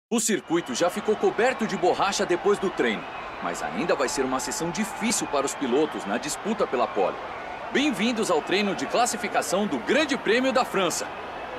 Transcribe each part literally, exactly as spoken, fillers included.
O circuito já ficou coberto de borracha depois do treino, mas ainda vai ser uma sessão difícil para os pilotos na disputa pela pole. Bem-vindos ao treino de classificação do Grande Prêmio da França.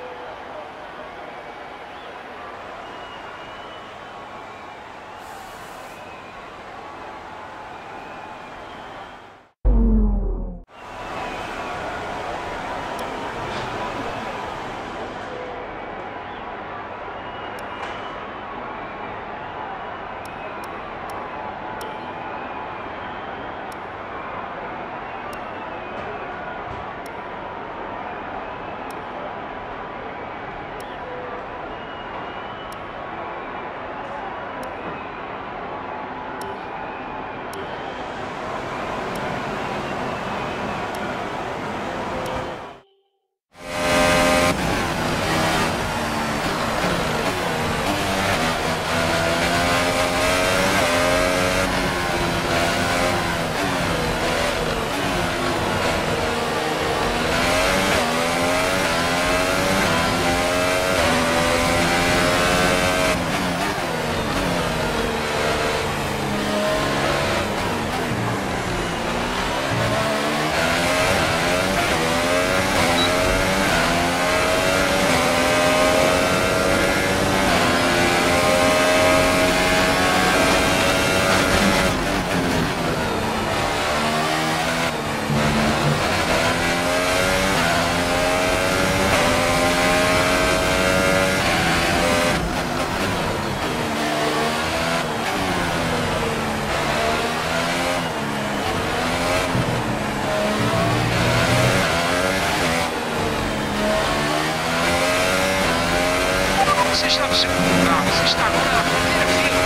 Você está no segundo lugar, você está agora na primeira fila.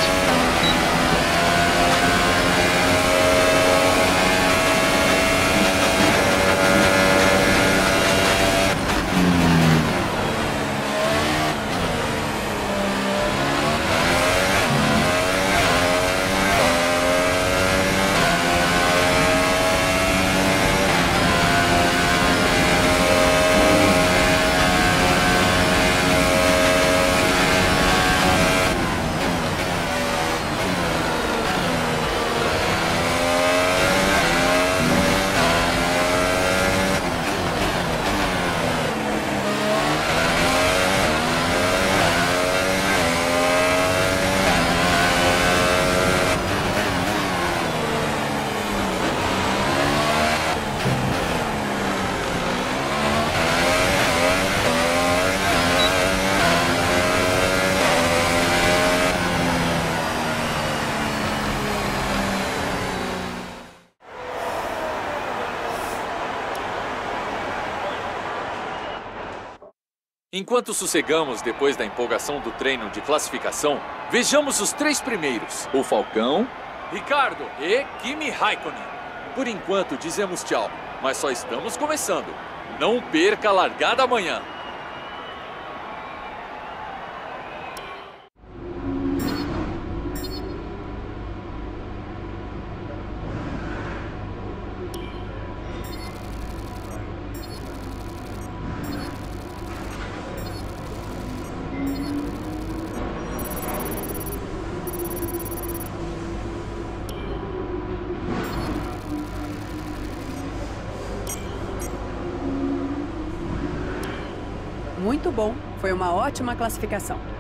Enquanto sossegamos depois da empolgação do treino de classificação, vejamos os três primeiros: o Falcão, Ricardo e Kimi Raikkonen. Por enquanto dizemos tchau, mas só estamos começando. Não perca a largada amanhã. Muito bom. Foi uma ótima classificação.